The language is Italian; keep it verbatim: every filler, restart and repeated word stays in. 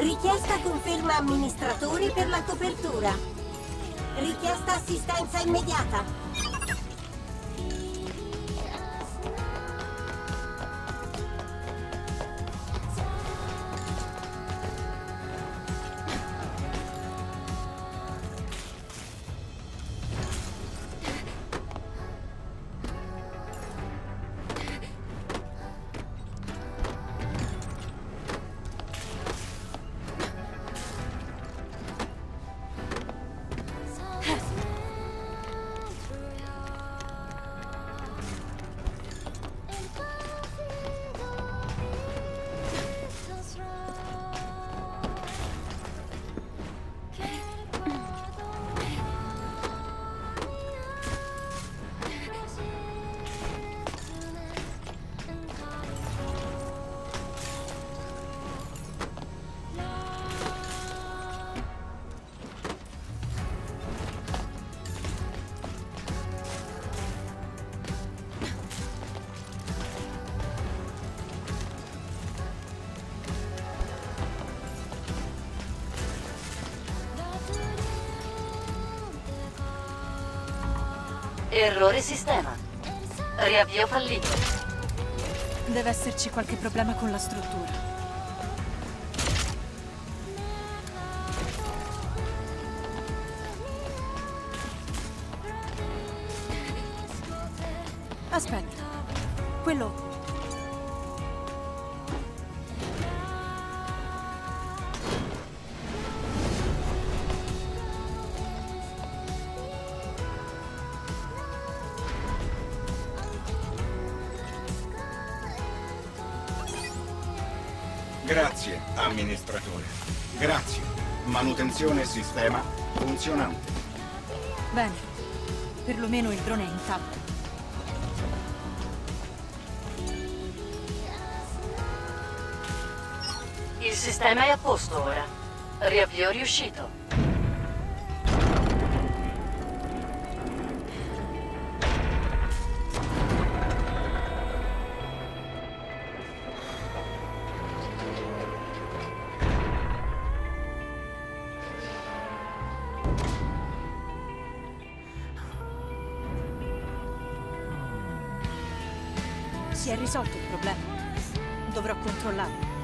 Richiesta conferma amministratori per la copertura. Richiesta assistenza immediata. Errore sistema. Riavvio fallito. Deve esserci qualche problema con la struttura. Aspetta. Quello... Grazie, amministratore. Grazie. Manutenzione sistema funzionante. Bene. Perlomeno il drone è intatto. Il sistema è a posto ora. Riavvio riuscito. Si è risolto il problema. Dovrò controllare.